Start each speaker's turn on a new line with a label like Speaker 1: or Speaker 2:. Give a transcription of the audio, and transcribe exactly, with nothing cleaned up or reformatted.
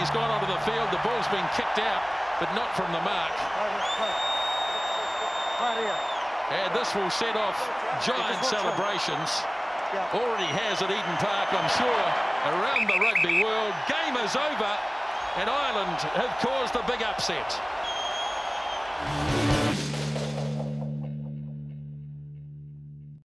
Speaker 1: He's gone onto the field. The ball's been kicked out, but not from the mark. And this will set off giant celebrations. Already has at Eden Park, I'm sure, around the rugby world. Game is over, and Ireland have caused a big upset.